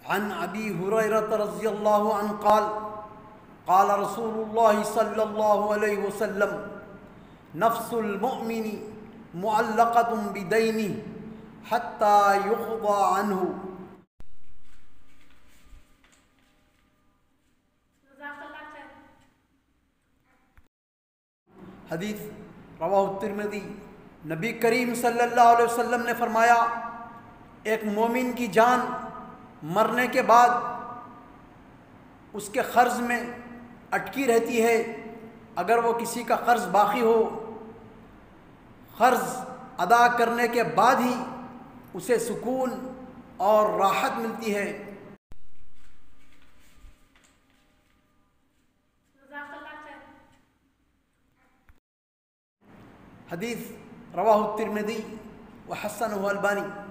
عن ابی ہریرہ رضی اللہ عنہ قال قال رسول اللہ صلی اللہ علیہ وسلم نفس المؤمن معلقۃ بدینہ حتی یقضى عنہ. حدیث رواہ الترمذی. نبی کریم صلی اللہ علیہ وسلم نے فرمایا ایک مومن کی جان مرنے کے بعد اس کے قرض میں اٹکی رہتی ہے. اگر وہ کسی کا قرض باقی ہو، قرض ادا کرنے کے بعد ہی اسے سکون اور راحت ملتی ہے. حدیث رواہ الترمذی وحسنہ البانی.